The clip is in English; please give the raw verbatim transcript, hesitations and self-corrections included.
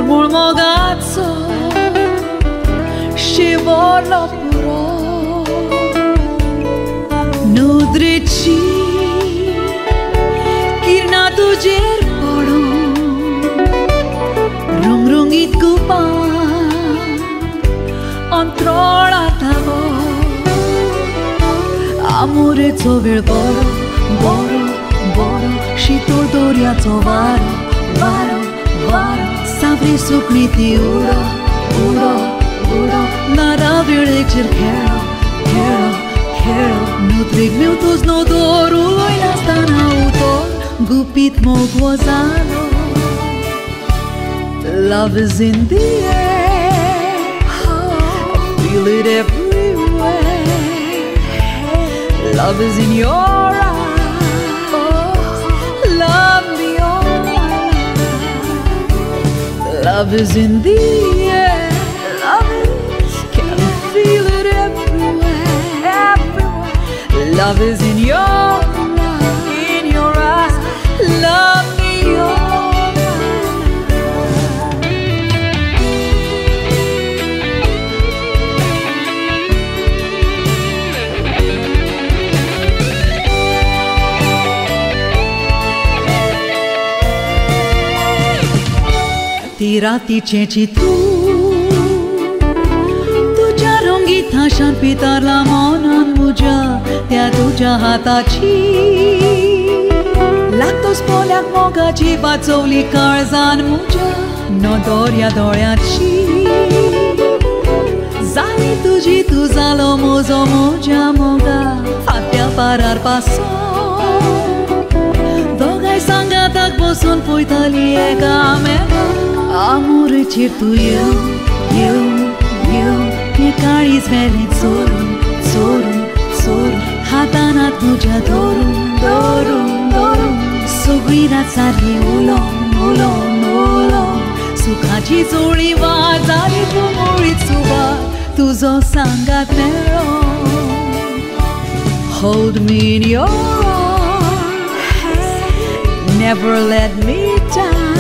Dormo mogazzo scivolo puro Nudrici Kirna tujer poro Rung rungit kupa Antrola tavo Amore cover boro Boro, boro Și doriaco varo Varo, varo Savri sukriti uro Uro, uro Naravirë qër kero Kero, kero Nutrik miutus no doru Lojna stana utor Gupit mo guazalo Love is in the air I feel it everywhere Love is in your eyes Love me all my life Love is in the air Love is Can feel it everywhere Everywhere Love is in your eyes In your eyes Love me all Tirati ceci tu Tuja rongita shan pitar la monan muja Tea tuja hatachi Lactos poliak moga ci bazzoli karzan muja No doria doria ci Zali tuji tu zalo mozo muja moga Fatia parar paso Dogai sanga tak boson puitali ega mega Amore certo eu, eu, eu Mie caris velit soru, soru, soru Hatanat muja doru, doru, doru Sugrirat sarli ulon, ulon, ulon Sukaci zuri vazari tumurit suva Tuzo sangat mero Hold me in your arms Never let me down